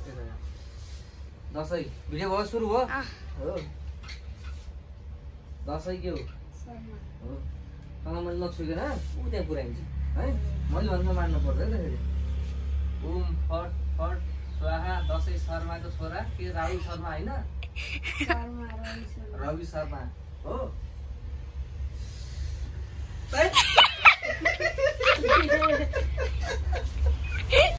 Dashain video भयो सुरु हो हो दसैँ के हो तँलाई मैले नछुइकन ऊ त्यहाँ पुऱ्याइन्छ है मैले भन्दा मान्नु पर्छ है त फेरि ओम फट फट स्वाहा दसैँ शर्माको छोरा के राहुल शर्मा होइन रवि शर्मा हो